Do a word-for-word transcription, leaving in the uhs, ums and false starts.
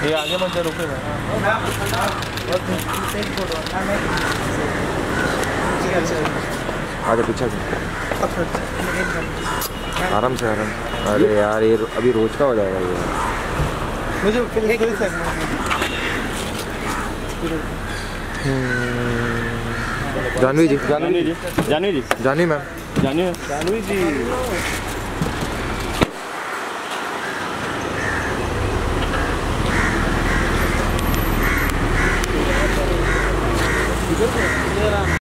ये आगे मत रुके आगे पीछे आराम से आराम। अरे यार ये अभी रोज का हो जाएगा ये। मुझे जानवी जी जानवी जी जानवी जी जानवी मैम जानवी जानवी जी